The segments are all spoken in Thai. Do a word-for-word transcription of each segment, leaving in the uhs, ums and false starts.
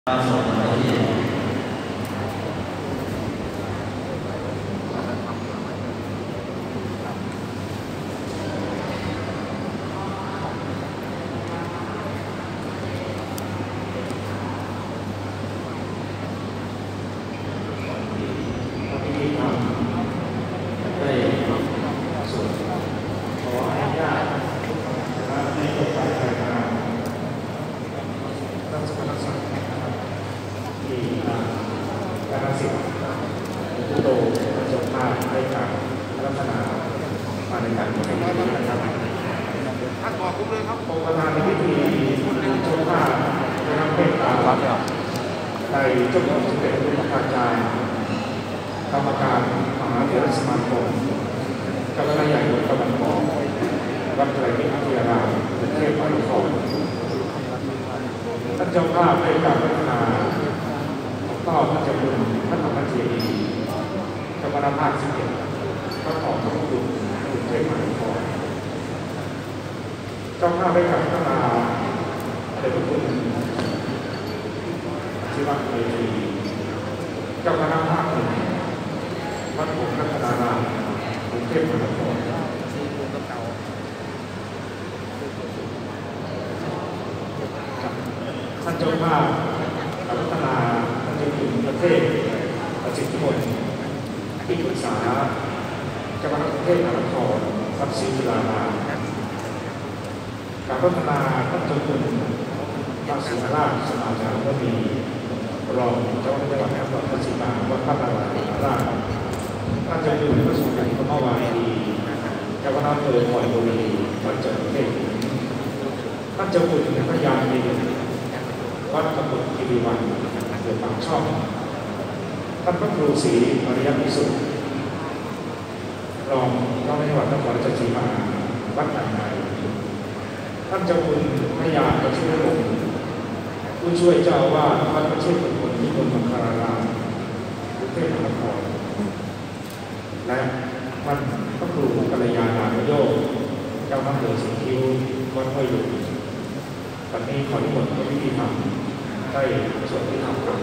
มาส่งมาที่ในเจ้าของสมเด็จพระพุทธาจารย์กรรมการมหาเถรสมาคมเจ้าคณะใหญ่วัดตะวันออกวัดไตรมิตรวิทยารามกรุงเทพมหานครท่านเจ้าภาพได้การพัฒนาต่อพระเจ้าคุณพระธรรมเจดีย์เจ้าคณะภาคสิบเอ็ดพระของพระคุณกรุงเทพมหานครเจ้าภาพได้การพัฒนาเดชพระคุณที่วัดเวทีเจ้าคณะภาคหนึ่งวัดหงส์รัตนารามกรุงเทพมหานครท่านเจ้าภาพพัฒนาท่านเจ้าคุณประเทศประสิทธิมนต์ที่ปรึกษาเจ้าคณะกรุงเทพมหานครวัดศรีจุฬารามการพัฒนาท่านเจ้าคุณพระศรีราชสมาจารย์ก็มีรองเจ้าคณะจังหวัดนครราชสีมาวัดพระนารายณ์ราชท่านเจ้าคุณพระสมเด็จพระมหาวารีเจ้าคณะอำเภอคอยบุรีวัดเจริญเทพท่านเจ้าคุณพระยาณีวัดกำมลกิริวันเดือดปากช่องท่านพระครูศรีอริยวิสุทธิ์รองเจ้าคณะจังหวัดนครราชสีมาวัดหนองไม้ท่านเจ้าคุณพระยาประชุมวงศ์ผู้ช่วยเจ้าว่าวัดพระเชษฐมนต์นิมนต์มังคลารามกรุงเทพมหานครและท่านพระครูกัลยาณานโยกเจ้าอำเภอสีคิ้ววัดห้วยหลวงวันนี้ขอนิมนต์พระพิธีธรรมได้สวดพิธีธรรมกับ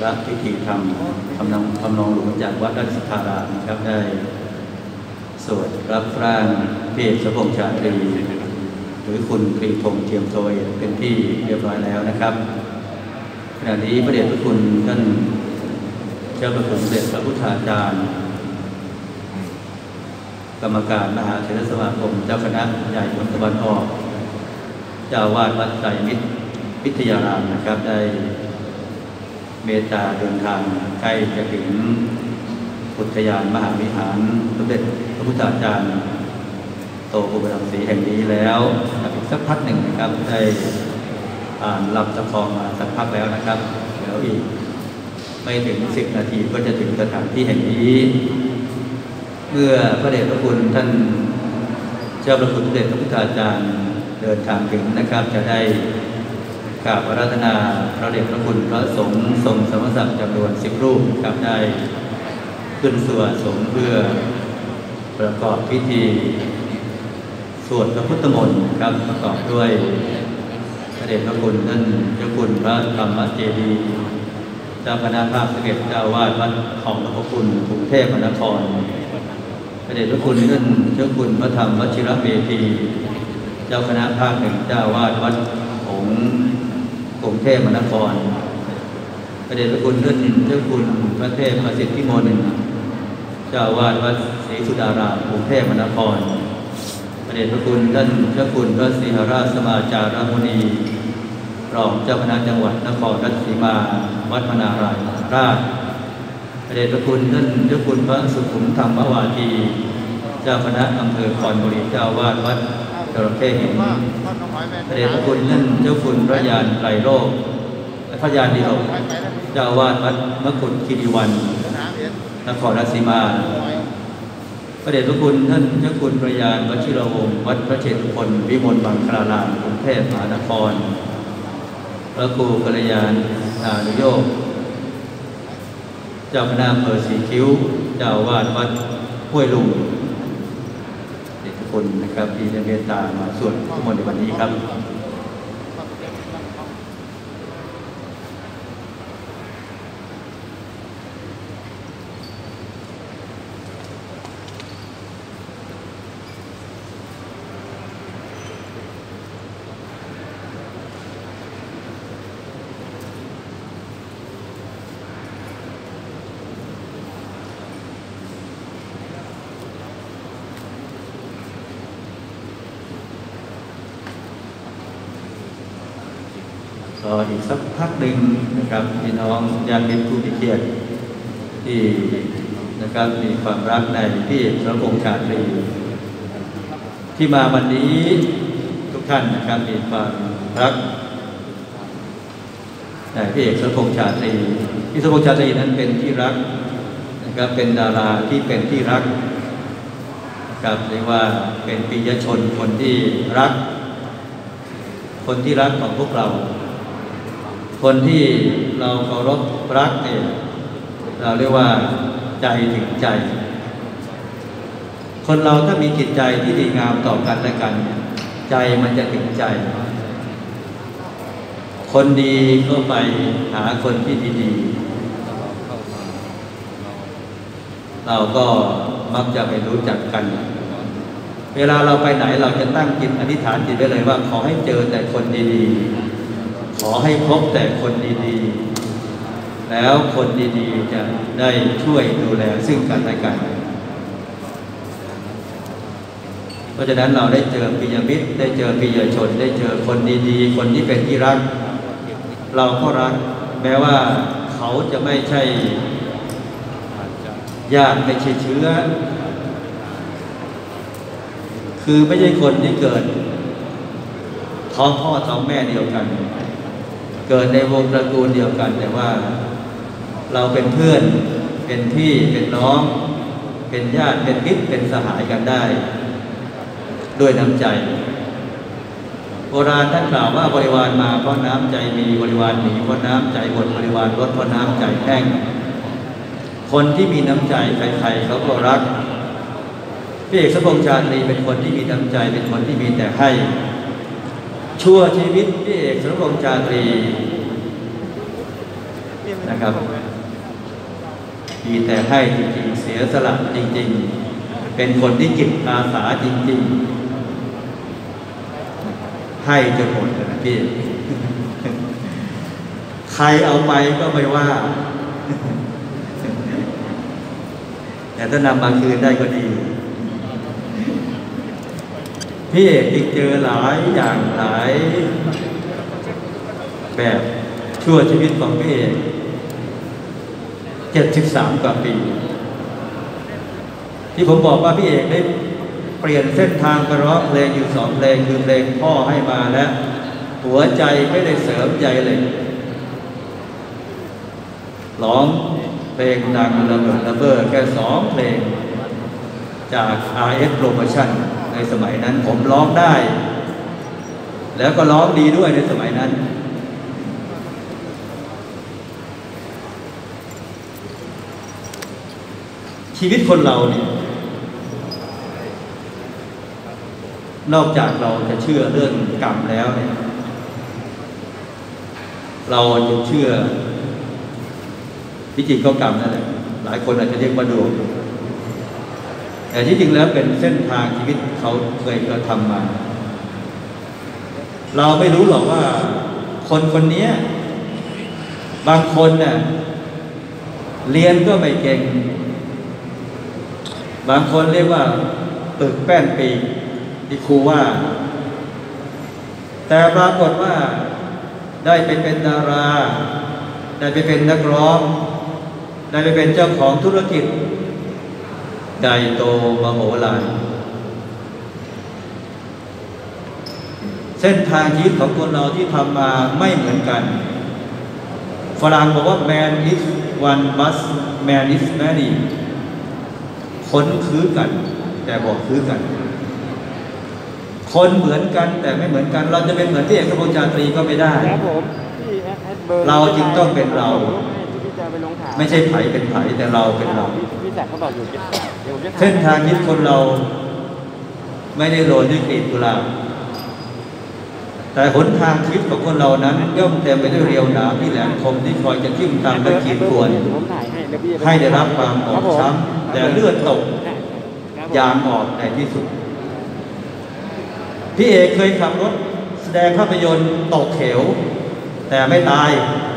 พระพิธีธรรมทำนองทำนองหลวงจากวัดราชสัทธารามนะครับได้สวดรับร่างพระเอกสมพงษ์ชาตรีหรือคุณกรีพงษ์เทียมโทยเป็นที่เรียบร้อยแล้วนะครับขณะนี้พระเดชพระคุณท่านเจ้าประคุณสมเด็จพระพุทธาจารย์กรรมการมหาเถรสมาคมเจ้าคณะใหญ่ตะวันออกเจ้าวาดวัดไตรมิตรวิทยารามนะครับได้เมตตาเดินทางใกล้จะถึงอุทยานมหาวิหารสมเด็จพระพุทธาจารย์โตอุปถัมภ์ศรีแห่งนี้แล้วอีกสักพักหนึ่งนะครับได้อ่านลำสะคองมาสักพักแล้วนะครับเดี๋ยวอีกไม่ถึงสิบนาทีก็จะถึงสถานที่แห่งนี้เมื่อพระเดชพระคุณท่านเจ้าพระคุณสมเด็จพระพุทธาจารย์เดินทางถึงนะครับจะได้กราบอาราธนาพระเดชพระคุณพระสงฆ์ทรงสมณศักดิ์จำนวนสิบรูปครับได้ขึ้นสวดสงฆ์เพื่อประกอบพิธีสวดพระพุทธมนต์ครับประกอบด้วยพระเดชพระคุณท่านเจ้าคุณพระธรรมเจดีย์เจ้าคณะภาคสิบเอ็ดเจ้าวาดวัดของพระคุณกรุงเทพมหานครพระเดชพระคุณท่านเจ้าคุณพระธรรมวชิรเมธีเจ้าคณะภาคหนึ่งเจ้าวาดวัดของกรุงเทพมหานครพระเดชพระคุณท่านเจ้าคุณพระเทพประสิทธิมนต์เจ้าวาดวัดศรีสุดารามกรุงเทพมหานครพระเดชพระคุณท่านเจ้าคุณพระศรีหราชสมาจารมุนีรองเจ้าคณะจังหวัดนครราชสีมาวัดมนารายมหาราชพระเดชพระคุณท่านเจ้าคุณพระสุขุมธรรมวาทีเจ้าคณะอำเภอคอนบุรีเจ้าวาดวัดจระเข้หินพระเดชพระคุณท่านเจ้าคุณพระยานไตรโลกพระยานดิโลกเจ้าวาดวัดมกุฏคีรีวันนครราชสีมาพระเดชพระคุณท่านเจ้าคุณพระยานวชิรวงศ์วัดพระเชตุพนวิมลมังคลารามกรุงเทพมหานครพระครูกัลยาณนานุโยคเจ้าคณะอำเภอสีคิ้วเจ้าวาดวัดห้วยลุงเด็กทุกคนนะครับที่ได้เมตตามาสวดทุกมนต์ในวันนี้ครับก็อีกสักพักหนึ่งนะครับพี่น้องญาติมิตรผู้มีเกียรติที่นะครับมีความรักในพี่เอกสมพงษ์ชาตรีที่มาวันนี้ทุกท่านนะครับมีความรักในพี่เอกสมพงษ์ชาตรีพี่สมพงษ์ชาตรีนั้นเป็นที่รักนะครับเป็นดาราที่เป็นที่รักนะครับเรียกว่าเป็นปิยชนคนที่รักคนที่รักของพวกเราคนที่เราเคารพรักเนี่ยเราเรียกว่าใจถึงใจคนเราถ้ามีจิตใจที่ดีงามต่อกันและกันใจมันจะถึงใจคนดีก็ไปหาคนที่ดีๆเราก็มักจะไปรู้จักกันเวลาเราไปไหนเราจะตั้งจิตอธิษฐานจิตไว้เลยว่าขอให้เจอแต่คนดีๆขอให้พบแต่คนดีๆแล้วคนดีๆจะได้ช่วยดูแลซึ่งกันและกันเพราะฉะนั้นเราได้เจอปิยมิตรได้เจอปิยชนได้เจอคนดีๆคนที่เป็นที่รักเราก็รักแม้ว่าเขาจะไม่ใช่ญาติไม่ใช่เชื้อคือไม่ใช่คนที่เกิดท้องพ่อท้องแม่เดียวกันเกิดในวงตระกูลเดียวกันแต่ว่าเราเป็นเพื่อนเป็นพี่เป็นน้องเป็นญาติเป็นมิตรเป็นสหายกันได้ด้วยน้ำใจโบราณท่านกล่าวว่าบริวารมาเพราะน้ำใจมีบริวารหนีเพราะน้ำใจหมดบริวารลดเพราะน้ำใจแห้งคนที่มีน้ำใจใครๆเขาก็รักพี่เอกสมพงษ์ชาตรีเป็นคนที่มีน้ำใจเป็นคนที่มีแต่ให้ชั่วชีวิตพี่เอกสมพงษ์ชาตรีนะครับมีแต่ให้จริงๆเสียสละจริงๆเป็นคนที่จิตอาสาจริงๆให้จนหมดเลยนะพี่ ใครเอาไปก็ไม่ว่า แต่ถ้านำมาคืนได้ก็ดีพี่เอกอีกเจอหลายอย่างหลายแบบชั่วชีวิตของพี่เอกเจ็ดสิบสามกว่าปีที่ผมบอกว่าพี่เอกได้เปลี่ยนเส้นทางไปร้องเพลงอยู่สองเพลงคือเพลงพ่อให้มาและหัวใจไม่ได้เสริมใจเลยร้องเพลงดังระเบิดระเบ้อแค่สองเพลงจาก อาร์ เอส Promotion ในสมัยนั้นผมร้องได้แล้วก็ร้องดีด้วยในสมัยนั้นชีวิตคนเราเนี่ยนอกจากเราจะเชื่อเรื่องกรรมแล้วเนี่ยเราจะเชื่อที่จริงก็กรรมนั่นแหละหลายคนอาจจะเรียกว่าดวงแต่ที่จริงแล้วเป็นเส้นทางชีวิตเขาเคยกระทำมาเราไม่รู้หรอกว่าคนคนนี้บางคนเนี่ยเรียนก็ไม่เก่งบางคนเรียกว่าตึกแป้นปีที่ครูว่าแต่ปรากฏว่าได้ไปเป็นดาราได้ไปเป็นนักร้องได้ไปเป็นเจ้าของธุรกิจใหญ่โตมโหฬารเส้นทางชีวิตของคนเราที่ทำมาไม่เหมือนกันฝรั่งบอกว่า man is one but man is many คนคือกันแต่บอกคือกันคนเหมือนกันแต่ไม่เหมือนกันเราจะเป็นเหมือนพี่เอกพงษ์ชาตรีก็ไม่ได้เราจึงต้องเป็นเราไม่ใช่ไผเป็นไผแต่เราเป็นเราเส้นทางชีวิตคนเราไม่ได้โรยด้วยกลีบกุหลาบแต่หนทางชีวิตของคนเรานั้นย่อมเต็มไปด้วยเรียวหนามที่แหลมคมที่คอยจะทิ่มตามและขีดข่วนให้ได้รับความบอบช้ำและเลือดตกยางออกในที่สุดพี่เอกเคยขับรถแสดงภาพยนตร์ตกเขวแต่ไม่ตาย